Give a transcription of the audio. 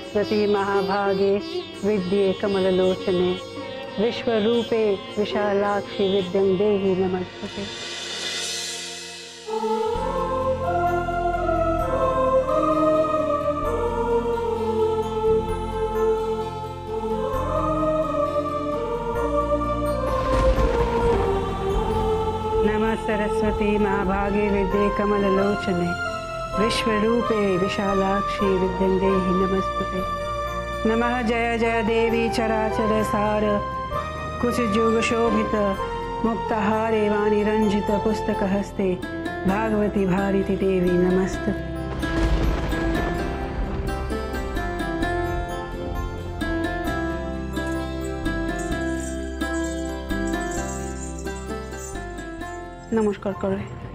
सरस्वती महाभागे विद्ये कमललोचने विश्वरूपे विशालाक्षि विद्यं देहि नमस्तुते। नमः सरस्वती महाभागे विद्ये कमललोचने विश्वरूपे विशालाक्षि विद्यं देहि नमस्तुते। नमः जय जय देवी चराचर सार कुचजुग शोभित मुक्ताहारे वाणी रंजित पुस्तक हस्ते भागवती भारती देवी नमस्तुते। नमस्कार करें।